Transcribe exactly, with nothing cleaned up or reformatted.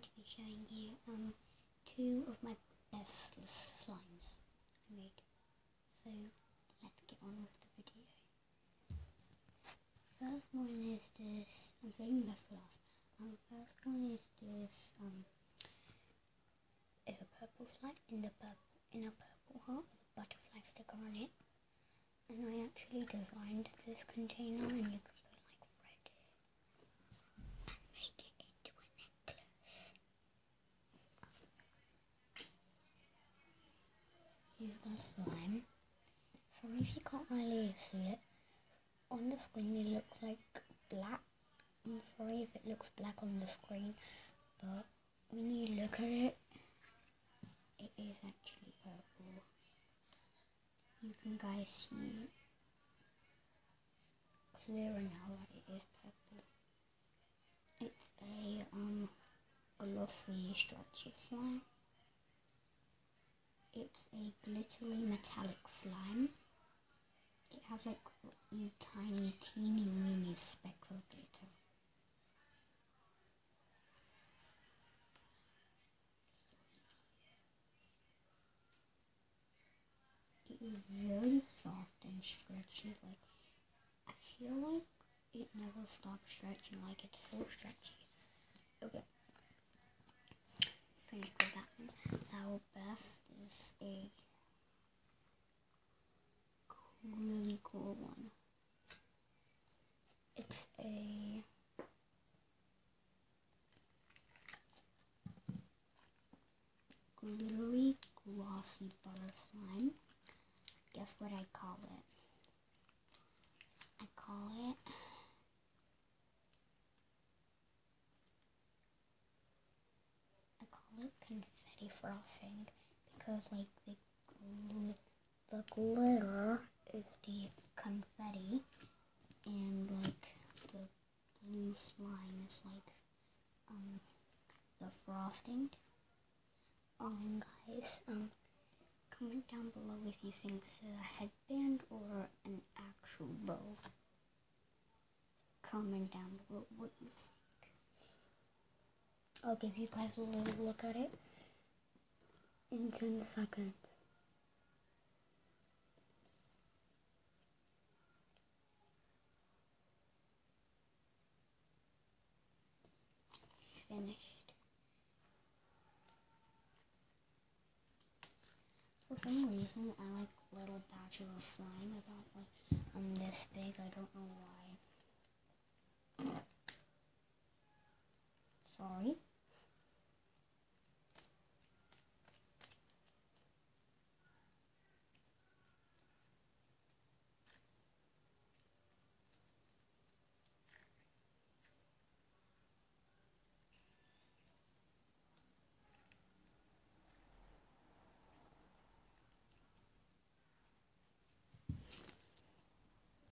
to be showing you um two of my best slimes I made. So let's get on with the video. First one is this. I'm saving this for last. Um, first one is this. Um, is a purple slime in the purple in a purple heart with a butterfly sticker on it. And I actually designed this container, and you can put like thread and make it into a necklace. Here's the slime. Sorry if you can't really see it. On the screen it looks like black. I'm sorry if it looks black on the screen, but when you look at it, it is actually purple. You can guys see clearer now that it is purple. It's a um glossy stretchy slime. It's a glittery metallic slime. It has like a tiny teeny weeny speck of glitter. It is very soft and stretchy. Like, I feel like it never stops stretching. Like, it's so stretchy. Okay, finished with that one. Our best is a really cool one. It's a glittery glossy butter slime. Guess what I call it? I call it I call it confetti frosting, because like the gl the glitter is the confetti, and like the blue slime is like um the frosting. Um guys, um comment down below if you think this is a headband or an actual bow. Comment down below what you think. I'll give you guys a little look at it in ten seconds. Finished. For some reason, I like little batches of slime about like I'm this big. I don't know why. Sorry.